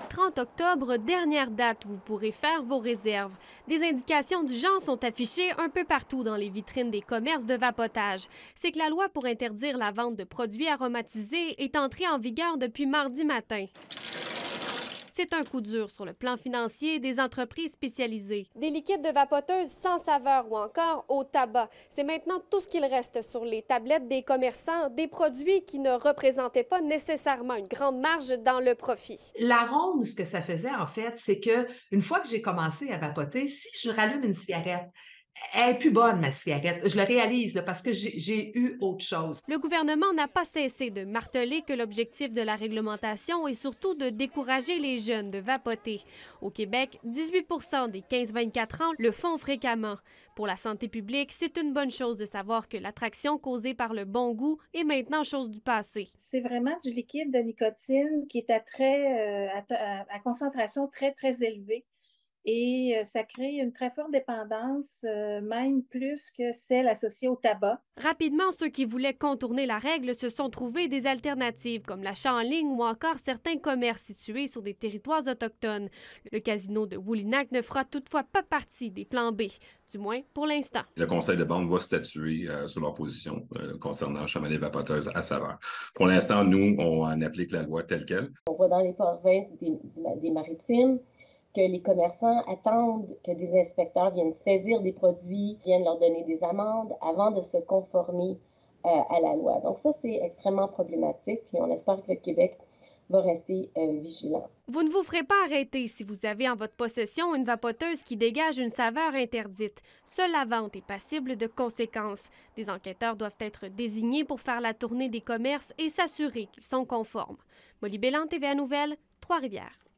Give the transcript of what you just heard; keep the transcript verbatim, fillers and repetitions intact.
trente octobre, dernière date où vous pourrez faire vos réserves. Des indications du genre sont affichées un peu partout dans les vitrines des commerces de vapotage. C'est que la loi pour interdire la vente de produits aromatisés est entrée en vigueur depuis mardi matin. C'est un coup dur sur le plan financier des entreprises spécialisées. Des liquides de vapoteuse sans saveur ou encore au tabac. C'est maintenant tout ce qu'il reste sur les tablettes des commerçants, des produits qui ne représentaient pas nécessairement une grande marge dans le profit. La ronde, ce que ça faisait, en fait, c'est que une fois que j'ai commencé à vapoter, si je rallume une cigarette, elle est plus bonne, ma cigarette. Je le réalise là, parce que j'ai j'ai eu autre chose. Le gouvernement n'a pas cessé de marteler que l'objectif de la réglementation est surtout de décourager les jeunes de vapoter. Au Québec, dix-huit pour cent des quinze vingt-quatre ans le font fréquemment. Pour la santé publique, c'est une bonne chose de savoir que l'attraction causée par le bon goût est maintenant chose du passé. C'est vraiment du liquide de nicotine qui est à, très, euh, à, à concentration très, très élevée. Et euh, ça crée une très forte dépendance, euh, même plus que celle associée au tabac. Rapidement, ceux qui voulaient contourner la règle se sont trouvés des alternatives, comme l'achat en ligne ou encore certains commerces situés sur des territoires autochtones. Le casino de Woollinac ne fera toutefois pas partie des plans B, du moins pour l'instant. Le conseil de banque va statuer euh, sur leur position euh, concernant Chamonix vapoteuse à saveur. Pour l'instant, nous, on en applique la loi telle quelle. On voit dans les provinces des, des maritimes que les commerçants attendent que des inspecteurs viennent saisir des produits, viennent leur donner des amendes avant de se conformer euh, à la loi. Donc ça, c'est extrêmement problématique, puis on espère que le Québec va rester euh, vigilant. Vous ne vous ferez pas arrêter si vous avez en votre possession une vapoteuse qui dégage une saveur interdite. Seule la vente est passible de conséquences. Des enquêteurs doivent être désignés pour faire la tournée des commerces et s'assurer qu'ils sont conformes. Molly Bélan, T V A Nouvelles, Trois-Rivières.